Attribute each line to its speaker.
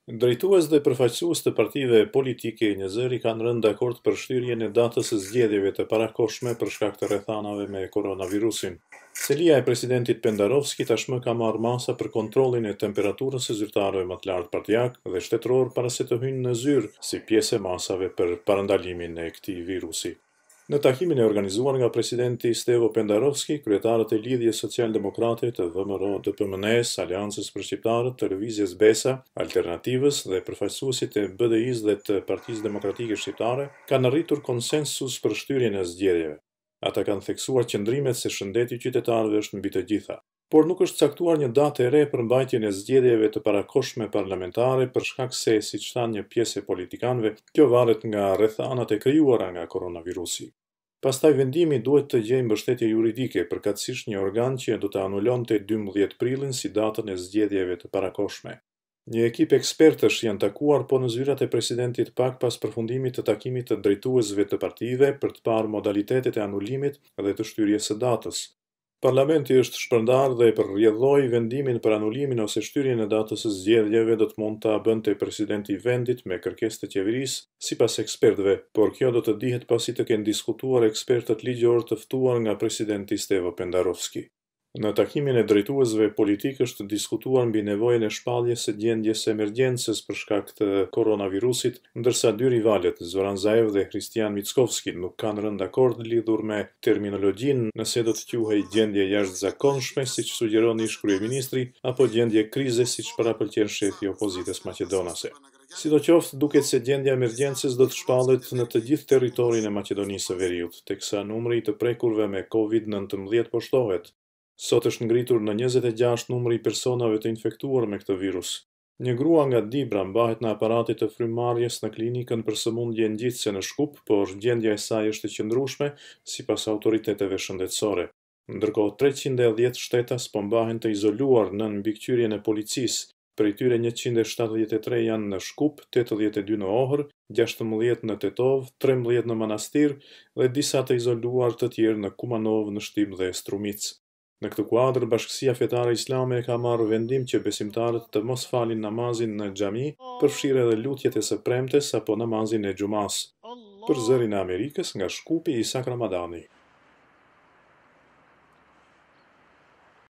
Speaker 1: Drejtues dhe përfaqësues të partive politike një zëri kanë rënë dakord për shtyrjen e datës së zgjedhjeve të parakohshme për shkak të rrethanave me koronavirusin. Selia e presidentit Pendarovski tashmë ka marrë masa për kontrollin e temperaturës së zyrtarëve më të lartë partijak dhe shtetëror para se të hyjnë në zyrë si pjesë e masave për parandalimin e këtij virusi. Në takimin e organizuar nga presidenti Stevo Pendarovski, kryetarët e Lidhjes Social-Demokrate të VMRO-DPMNE-s, Aleancës për Shqiptarët, Televizjes Besa, Alternativës dhe përfaqësuesit e BDI-s dhe të Partisë Demokratike Shqiptare kanë arritur konsensus për shtyrjen e zgjedhjeve. Ata kanë theksuar qëndrimet se shëndeti i qytetarëve është mbi të gjitha. Por nuk është caktuar një datë e re për mbajtjen e zgjedhjeve të parakohshme parlamentare për shkak se, siç thanë një pjesë e politikanëve, kjo varet nga rrethanat e krijuara nga koronavirusi. Pastaj vendimi duhet të gjejë mbështetje juridike, përkatësisht një organ që do të anulonte 12 prillin si datën e zgjedhjeve të parakohshme. Një ekip ekspertësh janë takuar po në zyrat e presidentit pak pas përfundimit të takimit të drejtuesve të partive për të parë modalitetet e anulimit dhe të shtyrjes së datës. Parlamenti është shpërndar dhe përrjedhoi vendimin për anulimin ose shtyrjen e datës së zgjedhjeve do të mund ta bënte presidenti i vendit me kërkesë të qeverisë, sipas ekspertëve, por kjo do të dihet pasi të kenë diskutuar ekspertët ligjor të ftuar nga presidenti Stevo Pendarovski. Në takimin e drejtuesve politik është diskutuar mbi nevojën e shpalljes së gjendjes së emergjencës për shkak të koronavirusit, ndërsa dy rivalet, Zoran Zaev dhe Hristian Mickovski, nuk kanë rënë dakord lidhur me terminologjinë, nëse do të quhej gjendje jashtëzakonshme, siç sugjeron ish kryeministri, apo gjendje krize, siç parapëlqen shefi i opozitës maqedonase. Sidoqoftë, duket se gjendja e emergjencës do të shpallet në të gjithë territorin e Maqedonisë së Veriut, teksa numri i të prekurve me COVID-19 po shtohet. Sot është ngritur në 26 numri i personave të infektuar me këtë virus. Një grua nga Dibra mbahet në aparatet të frymëmarrjes në klinikën për sëmundje ngjitëse në Shkup, por gjendja e saj është e qëndrueshme sipas autoriteteve shëndetësore. Ndërkohë 310 shtetas po mbahen të izoluar nën mbikëqyrjen e policisë. Prej tyre 173 janë në Shkup, 82 në Ohër, 16 në Tetov, 13 në Manastir dhe disa të izoluar të tjerë në Kumanov, në Shtyp dhe Strumic. Në këtë kuadër, Bashkësia Fetare Islame ka marrë vendim që besimtarët të mos falin namazin në xhami, përfshirë edhe lutjet e së premtes apo namazin e xumas. Për Zërin e Amerikës nga Shkupi, Isak Ramadani.